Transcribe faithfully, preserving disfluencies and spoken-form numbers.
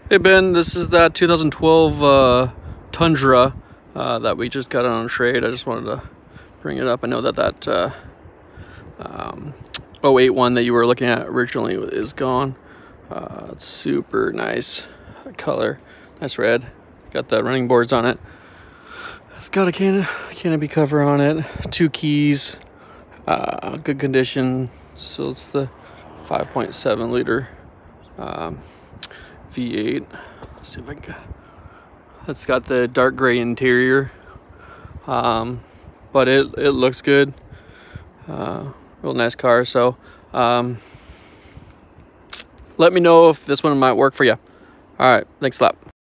Hey Ben, this is that two thousand twelve uh, Tundra uh, that we just got on trade. I just wanted to bring it up. I know that that uh, um, oh eight one that you were looking at originally is gone. Uh, it's super nice color, nice red. Got the running boards on it. It's got a can canopy cover on it, two keys, uh, good condition. So it's the five point seven liter um, V eight. Let's see if I can get. It's got the dark gray interior, um, but it it looks good. Uh, real nice car. So um, let me know if this one might work for you. All right, thanks a lot.